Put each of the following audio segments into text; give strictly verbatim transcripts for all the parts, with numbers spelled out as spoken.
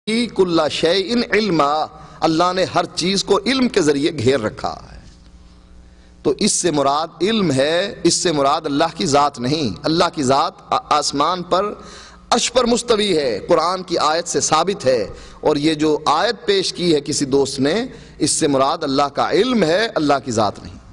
کل شیء علما، اللہ نے ہر چیز کو علم کے ذریعے گھیر رکھا ہے۔ تو اس سے مراد علم ہے، اس سے مراد اللہ کی ذات نہیں۔ اللہ کی ذات آسمان پر عرش پر مستوی ہے، قرآن کی آیت سے ثابت ہے، اور یہ جو آیت پیش کی ہے کسی دوست نے، اس سے مراد اللہ کا علم ہے، اللہ کی ذات نہیں۔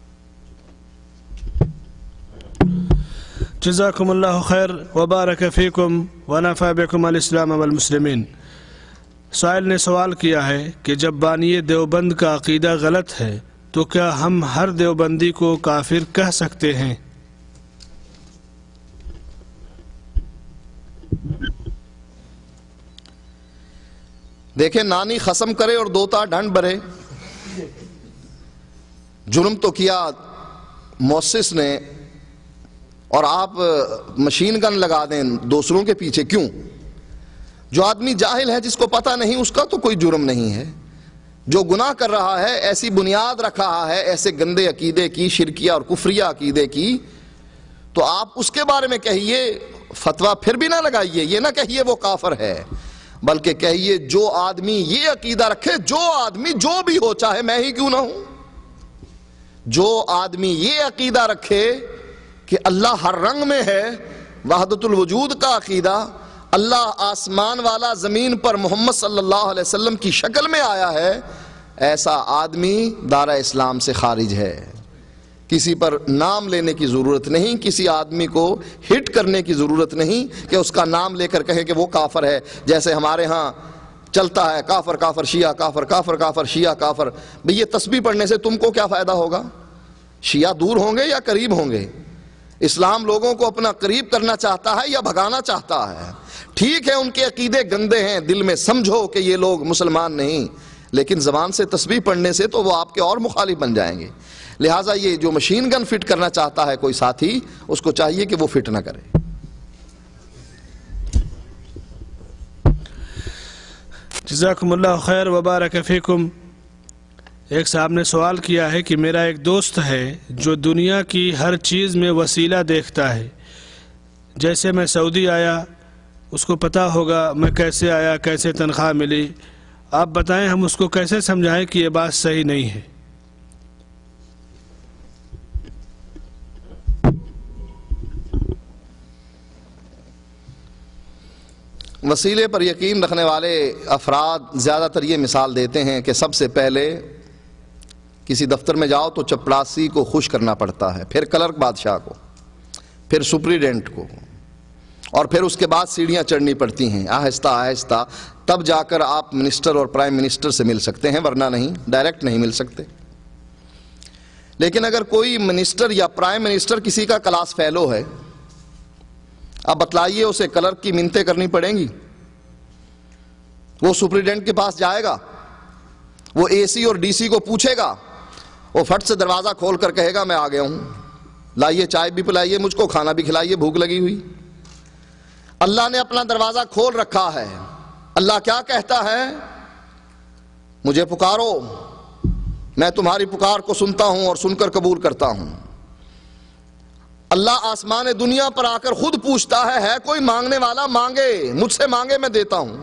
جزاکم اللہ خیر وبارک فیکم ونفع بکم الاسلام والمسلمین۔ سائل نے سوال کیا ہے کہ جب بانی دیوبند کا عقیدہ غلط ہے تو کیا ہم ہر دیوبندی کو کافر کہہ سکتے ہیں؟ دیکھیں، نانی خصم کرے اور دوتا ڈھنڈ بھرے، جرم تو کیا مؤسس نے، اور آپ مشین گن لگا دیں دوسروں کے پیچھے کیوں؟ جو آدمی جاہل ہے، جس کو پتہ نہیں، اس کا تو کوئی جرم نہیں ہے۔ جو گناہ کر رہا ہے، ایسی بنیاد رکھ رہا ہے ایسے گندے عقیدے کی، شرکیہ اور کفریہ عقیدے کی، تو آپ اس کے بارے میں کہیے، فتویٰ پھر بھی نہ لگائیے، یہ نہ کہیے وہ کافر ہے، بلکہ کہیے جو آدمی یہ عقیدہ رکھے، جو آدمی جو بھی ہو، چاہے میں ہی کیوں نہ ہوں، جو آدمی یہ عقیدہ رکھے کہ اللہ ہر رنگ میں ہے، وحدت الوجود کا عقیدہ، اللہ آسمان والا زمین پر محمد صلی اللہ علیہ وسلم کی شکل میں آیا ہے، ایسا آدمی دارہ اسلام سے خارج ہے۔ کسی پر نام لینے کی ضرورت نہیں، کسی آدمی کو ہٹ کرنے کی ضرورت نہیں کہ اس کا نام لے کر کہے کہ وہ کافر ہے، جیسے ہمارے ہاں چلتا ہے کافر کافر شیعہ کافر کافر کافر شیعہ کافر۔ بھئی یہ تسبیح پڑھنے سے تم کو کیا فائدہ ہوگا؟ شیعہ دور ہوں گے یا قریب ہوں گے؟ اسلام لوگوں کو اپنا قریب کرنا چاہتا ہے یا بھگانا چاہتا ہے؟ ٹھیک ہے ان کے عقیدے گندے ہیں، دل میں سمجھو کہ یہ لوگ مسلمان نہیں، لیکن زبان سے تسبیح پڑھنے سے تو وہ آپ کے اور مخالف بن جائیں گے۔ لہٰذا یہ جو مشین گن فٹ کرنا چاہتا ہے کوئی ساتھی، اس کو چاہیے کہ وہ فٹ نہ کرے۔ جزاکم اللہ خیر وبارک فیکم۔ ایک صاحب نے سوال کیا ہے کہ میرا ایک دوست ہے جو دنیا کی ہر چیز میں وسیلہ دیکھتا ہے، جیسے میں سعودی آیا، اس کو پتہ ہوگا میں کیسے آیا، کیسے تنخواہ ملی، آپ بتائیں ہم اس کو کیسے سمجھائیں کہ یہ بات صحیح نہیں ہے؟ وسیلے پر یقین رکھنے والے افراد زیادہ تر یہ مثال دیتے ہیں کہ سب سے پہلے کسی دفتر میں جاؤ تو چپڑاسی کو خوش کرنا پڑتا ہے، پھر کلرک بادشاہ کو، پھر سپریڈنٹ کو، اور پھر اس کے بعد سیڑھیاں چڑھنی پڑتی ہیں آہستہ آہستہ، تب جا کر آپ منسٹر اور پرائم منسٹر سے مل سکتے ہیں، ورنہ نہیں، ڈائریکٹ نہیں مل سکتے۔ لیکن اگر کوئی منسٹر یا پرائم منسٹر کسی کا کلاس فیلو ہے، اب بتلائیے اسے کلرک کی منتیں کرنی پڑیں گی؟ وہ سپریڈنٹ کے پاس جائے گا، وہ اے سی اور ڈی سی کو پوچھے گا، وہ فٹ سے دروازہ کھول کر کہے گا میں آ گیا ہوں، لائیے چائے بھی پلائیے مجھ کو، کھانا بھی کھلائیے، بھوک لگی ہوئی۔ اللہ نے اپنا دروازہ کھول رکھا ہے، اللہ کیا کہتا ہے؟ مجھے پکارو، میں تمہاری پکار کو سنتا ہوں اور سن کر قبول کرتا ہوں۔ اللہ آسمان دنیا پر آ کر خود پوچھتا ہے ہے کوئی مانگنے والا؟ مانگے، مجھ سے مانگے، میں دیتا ہوں۔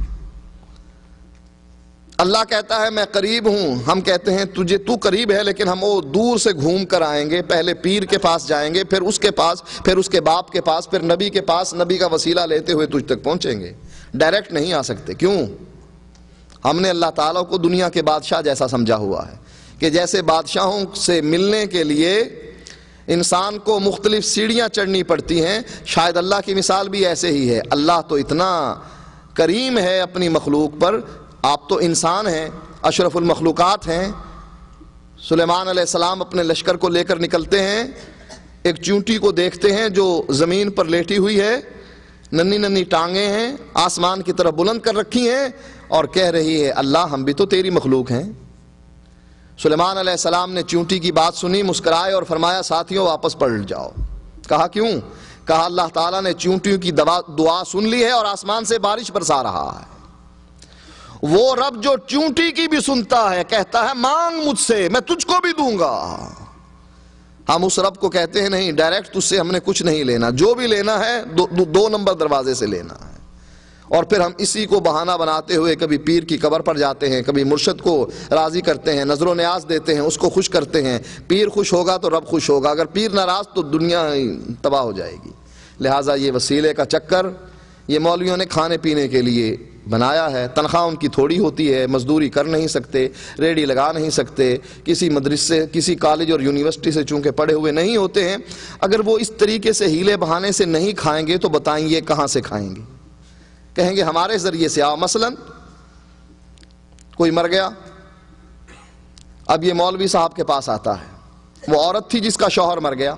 اللہ کہتا ہے میں قریب ہوں، ہم کہتے ہیں تجھے تو قریب ہے، لیکن ہم وہ دور سے گھوم کر آئیں گے، پہلے پیر کے پاس جائیں گے، پھر اس کے پاس، پھر اس کے باپ کے پاس، پھر نبی کے پاس، نبی کا وسیلہ لیتے ہوئے تجھ تک پہنچیں گے، ڈائریکٹ نہیں آ سکتے۔ کیوں؟ ہم نے اللہ تعالیٰ کو دنیا کے بادشاہ جیسا سمجھا ہوا ہے کہ جیسے بادشاہوں سے ملنے کے لیے انسان کو مختلف سیڑھیاں چڑھنی پڑتی ہیں، شاید اللہ کی مثال بھی ایسے ہی ہے۔ اللہ تو اتنا کریم ہے اپنی مخلوق پر، آپ تو انسان ہیں، اشرف المخلوقات ہیں۔ سلیمان علیہ السلام اپنے لشکر کو لے کر نکلتے ہیں، ایک چونٹی کو دیکھتے ہیں جو زمین پر لیٹی ہوئی ہے، ننی ننی ٹانگیں ہیں، آسمان کی طرف بلند کر رکھی ہیں، اور کہہ رہی ہے اللہ ہم بھی تو تیری مخلوق ہیں۔ سلیمان علیہ السلام نے چونٹی کی بات سنی، مسکرائے اور فرمایا ساتھیوں واپس پلٹ جاؤ۔ کہا کیوں؟ کہا اللہ تعالیٰ نے چونٹیوں کی دعا سن لی ہے اور آسمان سے بارش برسا رہا ہے۔ وہ رب جو چونٹی کی بھی سنتا ہے کہتا ہے مانگ مجھ سے، میں تجھ کو بھی دوں گا۔ ہم اس رب کو کہتے ہیں نہیں، ڈائریکٹ تجھ سے ہم نے کچھ نہیں لینا، جو بھی لینا ہے دو, دو, دو نمبر دروازے سے لینا ہے، اور پھر ہم اسی کو بہانہ بناتے ہوئے کبھی پیر کی قبر پر جاتے ہیں، کبھی مرشد کو راضی کرتے ہیں، نظر و نیاز دیتے ہیں، اس کو خوش کرتے ہیں۔ پیر خوش ہوگا تو رب خوش ہوگا، اگر پیر ناراض تو دنیا تباہ ہو جائے گی۔ لہٰذا یہ وسیلے کا چکر یہ مولویوں نے کھانے پینے کے لیے بنایا ہے۔ تنخواہ ان کی تھوڑی ہوتی ہے، مزدوری کر نہیں سکتے، ریڈی لگا نہیں سکتے، کسی مدرسے کسی کالج اور یونیورسٹی سے چونکہ پڑھے ہوئے نہیں ہوتے ہیں۔ اگر وہ اس طریقے سے ہیلے بہانے سے نہیں کھائیں گے تو بتائیں یہ کہاں سے کھائیں گے؟ کہیں گے ہمارے ذریعے سے آؤ۔ مثلا کوئی مر گیا، اب یہ مولوی صاحب کے پاس آتا ہے، وہ عورت تھی جس کا شوہر مر گیا،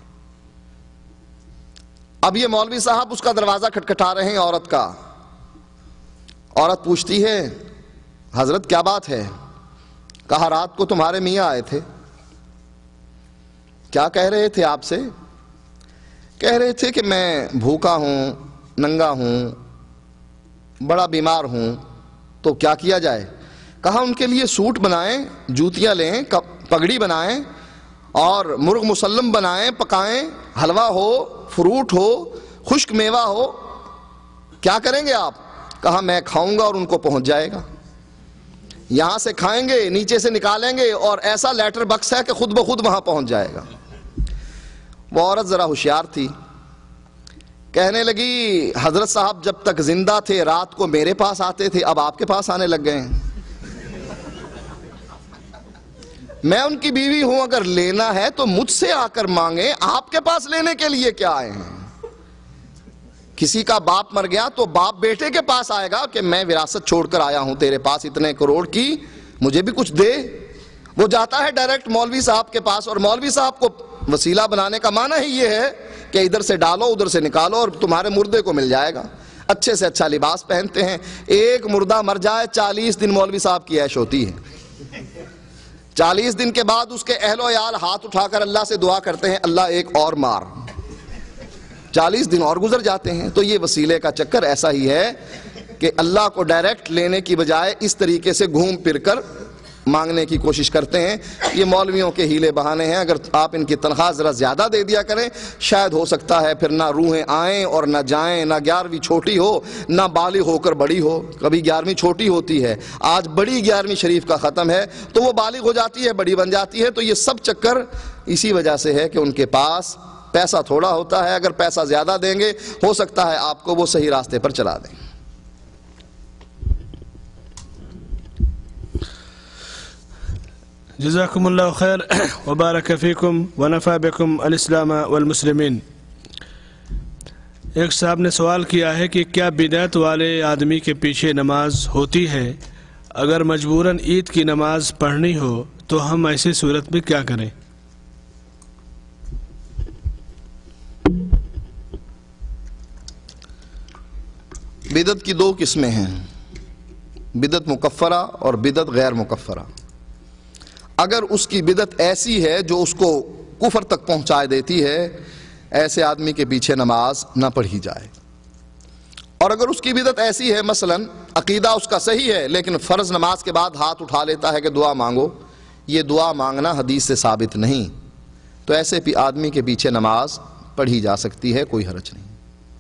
اب یہ مولوی صاحب اس کا دروازہ کھٹکھٹا رہے ہیں عورت کا۔ عورت پوچھتی ہے حضرت کیا بات ہے؟ کہا رات کو تمہارے میاں آئے تھے، کیا کہہ رہے تھے آپ سے؟ کہہ رہے تھے کہ میں بھوکا ہوں، ننگا ہوں، بڑا بیمار ہوں، تو کیا کیا جائے؟ کہا ان کے لیے سوٹ بنائیں، جوتیاں لیں، پگڑی بنائیں اور مرغ مسلم بنائیں، پکائیں، حلوہ ہو، فروٹ ہو، خشک میوہ ہو، کیا کریں گے آپ؟ کہا میں کھاؤں گا اور ان کو پہنچ جائے گا۔ یہاں سے کھائیں گے، نیچے سے نکالیں گے اور ایسا لیٹر بکس ہے کہ خود بخود وہاں پہنچ جائے گا۔ وہ عورت ذرا ہوشیار تھی، کہنے لگی حضرت صاحب جب تک زندہ تھے رات کو میرے پاس آتے تھے، اب آپ کے پاس آنے لگ گئے ہیں۔ میں ان کی بیوی ہوں، اگر لینا ہے تو مجھ سے آ کر مانگیں، آپ کے پاس لینے کے لیے کیا آئے ہیں؟ کسی کا باپ مر گیا تو باپ بیٹے کے پاس آئے گا کہ میں وراثت چھوڑ کر آیا ہوں تیرے پاس اتنے کروڑ کی، مجھے بھی کچھ دے۔ وہ جاتا ہے ڈائریکٹ مولوی صاحب کے پاس، اور مولوی صاحب کو وسیلہ بنانے کا معنی ہی یہ ہے کہ ادھر سے ڈالو ادھر سے نکالو اور تمہارے مردے کو مل جائے گا۔ اچھے سے اچھا لباس پہنتے ہیں، ایک مردہ مر جائے چالیس دن مولوی صاحب کی عیش ہوتی ہے۔ چالیس دن کے بعد اس کے اہل و عیال ہاتھ اٹھا کر اللہ سے دعا کرتے ہیں اللہ ایک اور مار۔ چالیس دن اور گزر جاتے ہیں۔ تو یہ وسیلے کا چکر ایسا ہی ہے کہ اللہ کو ڈائریکٹ لینے کی بجائے اس طریقے سے گھوم پھر کر مانگنے کی کوشش کرتے ہیں۔ یہ مولویوں کے ہیلے بہانے ہیں۔ اگر آپ ان کی تنخواہ ذرا زیادہ دے دیا کریں، شاید ہو سکتا ہے پھر نہ روحیں آئیں اور نہ جائیں، نہ گیارہویں چھوٹی ہو نہ بالغ ہو کر بڑی ہو۔ کبھی گیارہویں چھوٹی ہوتی ہے، آج بڑی گیارہویں شریف کا ختم ہے تو وہ بالغ ہو جاتی ہے، بڑی بن جاتی ہے۔ تو یہ سب چکر اسی وجہ سے ہے کہ ان کے پاس پیسہ تھوڑا ہوتا ہے۔ اگر پیسہ زیادہ دیں گے ہو سکتا ہے آپ کو وہ صحیح راستے پر چلا دیں۔ جزاکم اللہ خیر وبارک فیکم ونفع بکم الاسلام والمسلمین۔ ایک صاحب نے سوال کیا ہے کہ کیا بدعت والے آدمی کے پیچھے نماز ہوتی ہے؟ اگر مجبوراً عید کی نماز پڑھنی ہو تو ہم ایسی صورت میں کیا کریں؟ بدعت کی دو قسمیں ہیں، بدعت مکفرہ اور بدعت غیر مکفرہ۔ اگر اس کی بدعت ایسی ہے جو اس کو کفر تک پہنچا دیتی ہے، ایسے آدمی کے پیچھے نماز نہ پڑھی جائے۔ اور اگر اس کی بدعت ایسی ہے، مثلا عقیدہ اس کا صحیح ہے لیکن فرض نماز کے بعد ہاتھ اٹھا لیتا ہے کہ دعا مانگو، یہ دعا مانگنا حدیث سے ثابت نہیں، تو ایسے بھی آدمی کے پیچھے نماز پڑھی جا سکتی ہے، کوئی حرج نہیں۔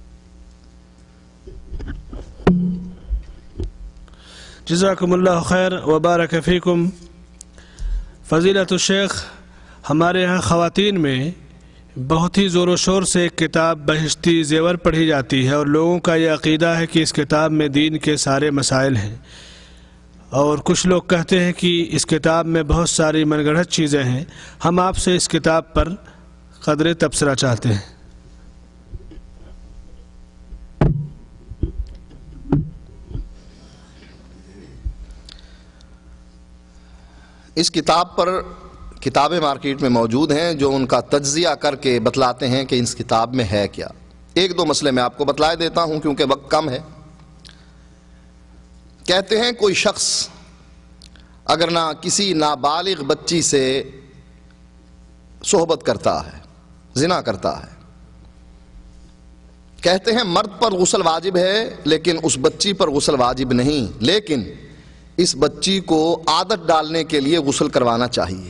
جزاکم اللہ خیر وبارک فیکم۔ فضیلت الشیخ، ہمارے ہاں خواتین میں بہت ہی زور و شور سے ایک کتاب بہشتی زیور پڑھی جاتی ہے، اور لوگوں کا یہ عقیدہ ہے کہ اس کتاب میں دین کے سارے مسائل ہیں، اور کچھ لوگ کہتے ہیں کہ اس کتاب میں بہت ساری من گڑھت چیزیں ہیں۔ ہم آپ سے اس کتاب پر قدر تبصرہ چاہتے ہیں۔ اس کتاب پر کتابیں مارکیٹ میں موجود ہیں جو ان کا تجزیہ کر کے بتلاتے ہیں کہ اس کتاب میں ہے کیا۔ ایک دو مسئلے میں آپ کو بتلا دیتا ہوں کیونکہ وقت کم ہے۔ کہتے ہیں کوئی شخص اگر نہ کسی نابالغ بچی سے صحبت کرتا ہے، زنا کرتا ہے، کہتے ہیں مرد پر غسل واجب ہے لیکن اس بچی پر غسل واجب نہیں، لیکن اس بچی کو عادت ڈالنے کے لیے غسل کروانا چاہیے۔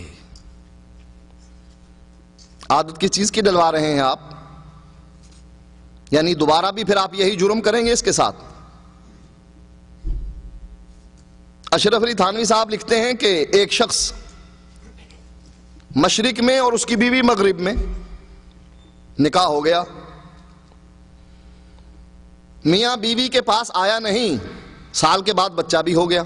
عادت کس چیز کی ڈلوا رہے ہیں آپ؟ یعنی دوبارہ بھی پھر آپ یہی جرم کریں گے اس کے ساتھ؟ اشرف علی تھانوی صاحب لکھتے ہیں کہ ایک شخص مشرق میں اور اس کی بیوی مغرب میں نکاح ہو گیا، میاں بیوی کے پاس آیا نہیں، سال کے بعد بچہ بھی ہو گیا۔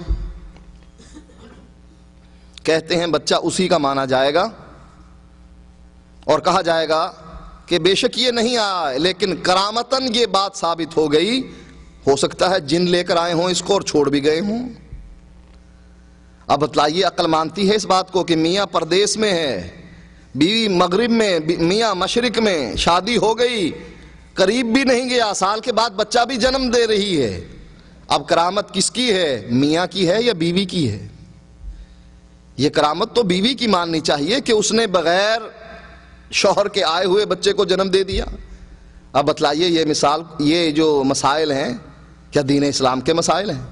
کہتے ہیں بچہ اسی کا مانا جائے گا اور کہا جائے گا کہ بے شک یہ نہیں آیا، لیکن کرامتاً یہ بات ثابت ہو گئی، ہو سکتا ہے جن لے کر آئے ہوں اس کو اور چھوڑ بھی گئے ہوں۔ اب بتلائیے عقل مانتی ہے اس بات کو کہ میاں پردیس میں ہے، بیوی مغرب میں، میاں مشرق میں، شادی ہو گئی، قریب بھی نہیں گیا، سال کے بعد بچہ بھی جنم دے رہی ہے۔ اب کرامت کس کی ہے، میاں کی ہے یا بیوی کی ہے؟ یہ کرامت تو بیوی کی ماننی چاہیے کہ اس نے بغیر شوہر کے آئے ہوئے بچے کو جنم دے دیا۔ اب بتلائیے یہ مثال، یہ جو مسائل ہیں کیا دین اسلام کے مسائل ہیں؟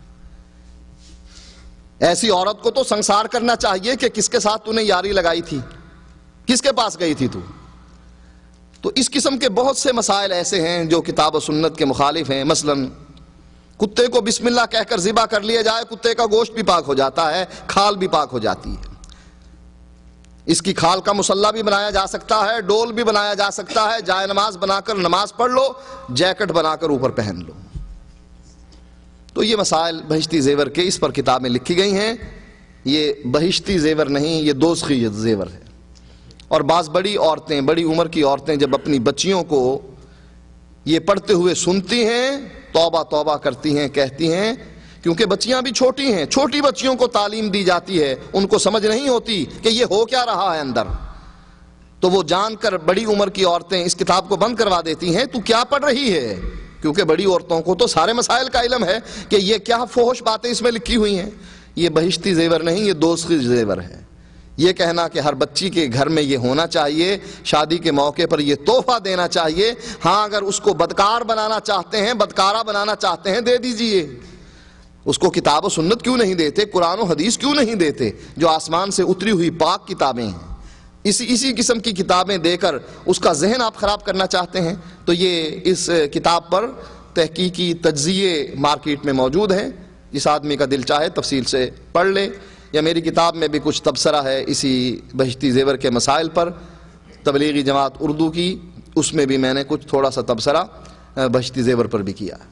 ایسی عورت کو تو سنسار کرنا چاہیے کہ کس کے ساتھ تو نے یاری لگائی تھی، کس کے پاس گئی تھی تو۔ تو اس قسم کے بہت سے مسائل ایسے ہیں جو کتاب و سنت کے مخالف ہیں۔ مثلا کتے کو بسم اللہ کہہ کر ذبح کر لیا جائے، کتے کا گوشت بھی پاک ہو جاتا ہے، کھال بھی پاک ہو جاتی ہے۔ اس کی کھال کا مصلی بھی بنایا جا سکتا ہے، ڈول بھی بنایا جا سکتا ہے، جائے نماز بنا کر نماز پڑھ لو، جیکٹ بنا کر اوپر پہن لو۔ تو یہ مسائل بہشتی زیور کے اس پر کتابیں لکھی گئی ہیں۔ یہ بہشتی زیور نہیں، یہ دوزخی زیور ہے۔ اور بعض بڑی عورتیں، بڑی عمر کی عورتیں جب اپنی بچیوں کو یہ پڑھتے ہوئے سنتی ہیں، توبہ توبہ کرتی ہیں، کہتی ہیں، کیونکہ بچیاں بھی چھوٹی ہیں، چھوٹی بچیوں کو تعلیم دی جاتی ہے، ان کو سمجھ نہیں ہوتی کہ یہ ہو کیا رہا ہے اندر، تو وہ جان کر بڑی عمر کی عورتیں اس کتاب کو بند کروا دیتی ہیں، تو کیا پڑھ رہی ہے؟ کیونکہ بڑی عورتوں کو تو سارے مسائل کا علم ہے کہ یہ کیا فحش باتیں اس میں لکھی ہوئی ہیں۔ یہ بہشتی زیور نہیں، یہ دوزخی زیور ہے۔ یہ کہنا کہ ہر بچی کے گھر میں یہ ہونا چاہیے، شادی کے موقع پر یہ تحفہ دینا چاہیے، ہاں اگر اس کو بدکار بنانا چاہتے ہیں، بدکارہ بنانا چاہتے ہیں، دے دیجئے۔ اس کو کتاب و سنت کیوں نہیں دیتے، قرآن و حدیث کیوں نہیں دیتے، جو آسمان سے اتری ہوئی پاک کتابیں ہیں؟ اسی اسی قسم کی کتابیں دے کر اس کا ذہن آپ خراب کرنا چاہتے ہیں۔ تو یہ اس کتاب پر تحقیقی تجزیے مارکیٹ میں موجود ہیں، جس آدمی کا دل چاہے تفصیل سے پڑھ لے، یا میری کتاب میں بھی کچھ تبصرہ ہے اسی بہشتی زیور کے مسائل پر، تبلیغی جماعت اردو کی، اس میں بھی میں نے کچھ تھوڑا سا تبصرہ بہشتی زیور پر بھی کیا ہے۔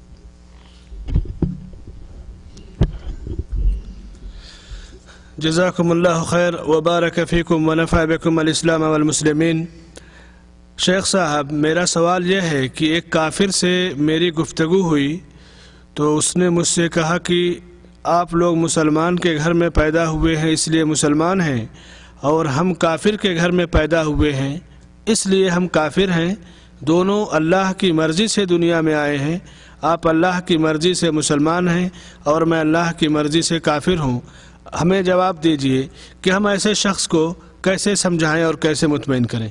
جزاکم اللہ خیر وبارک فیکم ونفع بکم الاسلام والمسلمین۔ شیخ صاحب، میرا سوال یہ ہے کہ ایک کافر سے میری گفتگو ہوئی تو اس نے مجھ سے کہا کہ آپ لوگ مسلمان کے گھر میں پیدا ہوئے ہیں اس لیے مسلمان ہیں، اور ہم کافر کے گھر میں پیدا ہوئے ہیں اس لیے ہم کافر ہیں، دونوں اللہ کی مرضی سے دنیا میں آئے ہیں، آپ اللہ کی مرضی سے مسلمان ہیں اور میں اللہ کی مرضی سے کافر ہوں، ہمیں جواب دیجئے کہ ہم ایسے شخص کو کیسے سمجھائیں اور کیسے مطمئن کریں؟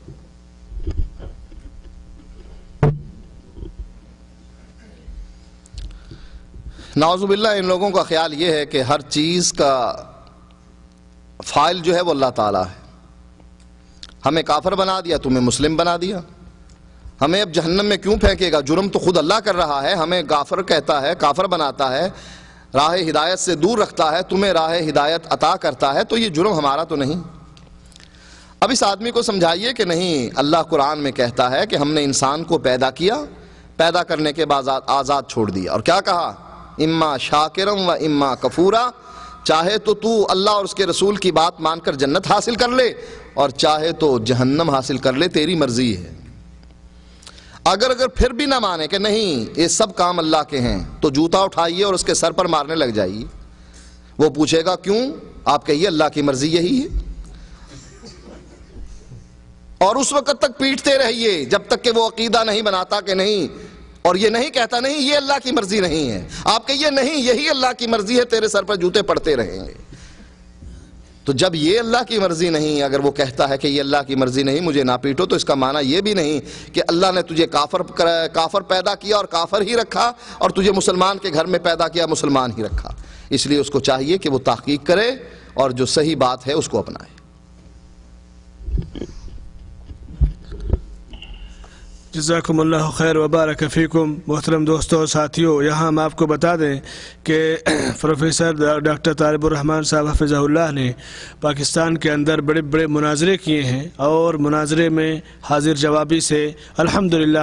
نعوذ باللہ، ان لوگوں کا خیال یہ ہے کہ ہر چیز کا فاعل جو ہے وہ اللہ تعالیٰ ہے۔ ہمیں کافر بنا دیا، تمہیں مسلم بنا دیا، ہمیں اب جہنم میں کیوں پھینکے گا؟ جرم تو خود اللہ کر رہا ہے، ہمیں کافر کہتا ہے، کافر بناتا ہے، راہ ہدایت سے دور رکھتا ہے، تمہیں راہ ہدایت عطا کرتا ہے، تو یہ جرم ہمارا تو نہیں۔ اب اس آدمی کو سمجھائیے کہ نہیں، اللہ قرآن میں کہتا ہے کہ ہم نے انسان کو پیدا کیا، پیدا کرنے کے بعد آزاد چھوڑ دیا، اور کیا کہا؟ اما شاکرم و اما کفورا، چاہے تو تو اللہ اور اس کے رسول کی بات مان کر جنت حاصل کر لے، اور چاہے تو جہنم حاصل کر لے، تیری مرضی ہے۔ اگر اگر پھر بھی نہ مانے کہ نہیں یہ سب کام اللہ کے ہیں، تو جوتا اٹھائیے اور اس کے سر پر مارنے لگ جائیے۔ وہ پوچھے گا کیوں؟ آپ کہیے اللہ کی مرضی یہی ہے، اور اس وقت تک پیٹتے رہیے جب تک کہ وہ عقیدہ نہیں بناتا کہ نہیں، اور یہ نہیں کہتا نہیں یہ اللہ کی مرضی نہیں ہے، آپ کہیے نہیں یہی اللہ کی مرضی ہے، تیرے سر پر جوتے پڑتے رہیں گے۔ تو جب یہ اللہ کی مرضی نہیں، اگر وہ کہتا ہے کہ یہ اللہ کی مرضی نہیں، مجھے نہ پیٹو، تو اس کا معنی یہ بھی نہیں کہ اللہ نے تجھے کافر کافر پیدا کیا اور کافر ہی رکھا، اور تجھے مسلمان کے گھر میں پیدا کیا، مسلمان ہی رکھا۔ اس لیے اس کو چاہیے کہ وہ تحقیق کرے اور جو صحیح بات ہے اس کو اپنائے۔ جزاکم اللہ خیر وبارک فیکم. محترم دوستوں اور ساتھیوں، یہاں ہم آپ کو بتا دیں کہ پروفیسر ڈاکٹر طالب الرحمن صاحب حفظہ اللہ نے پاکستان کے اندر بڑے بڑے مناظرے کیے ہیں، اور مناظرے میں حاضر جوابی سے الحمدللہ